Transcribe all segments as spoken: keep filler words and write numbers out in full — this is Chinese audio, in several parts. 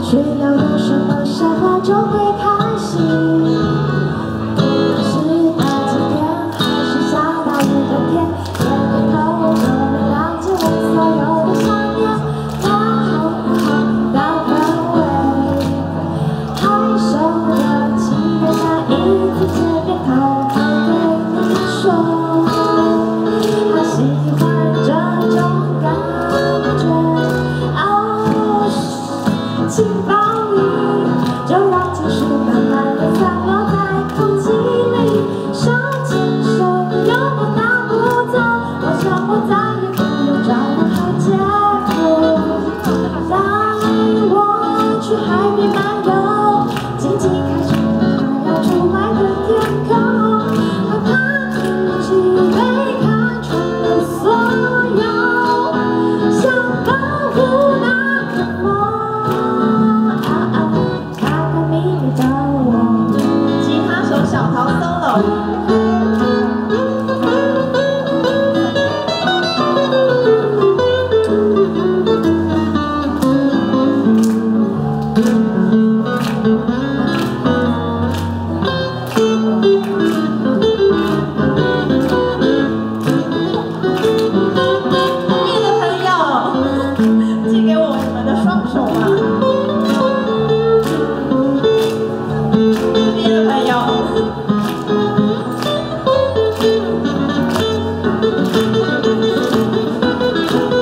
需要有什么时候就会开心。不管是大晴天还是下大雨的天，点点头就能了解我所有的想念。那好不好的氛围，害羞的情人下一次见面偷偷对你说，好喜欢这种感觉。哦，请抱你，就让情绪慢慢地散落在空气里。手牵手，有多大步走？我想我再也不用找任何借口。带我去海边漫游，静静看着它要出来的天空，害怕自己被看穿了所有，想保护那个梦。啊啊，看看迷离的我。吉他手小桃 solo。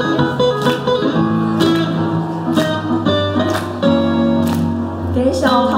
给小桃。